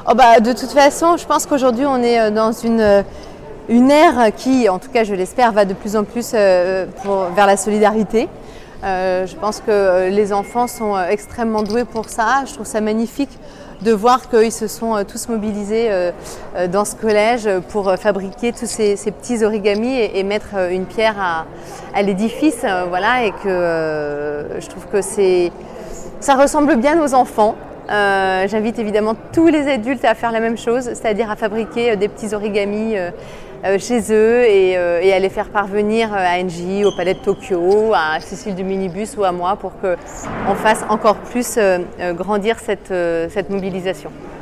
Oh bah, de toute façon, je pense qu'aujourd'hui, on est dans une ère qui, en tout cas, je l'espère, va de plus en plus vers la solidarité. Je pense que les enfants sont extrêmement doués pour ça. Je trouve ça magnifique de voir qu'ils se sont tous mobilisés dans ce collège pour fabriquer tous ces petits origamis et mettre une pierre à l'édifice. Voilà, et que je trouve que ça ressemble bien aux enfants. J'invite évidemment tous les adultes à faire la même chose, c'est-à-dire à fabriquer des petits origamis chez eux et à les faire parvenir à Engie, au Palais de Tokyo, à Cécile du Minibus ou à moi pour qu'on fasse encore plus grandir cette mobilisation.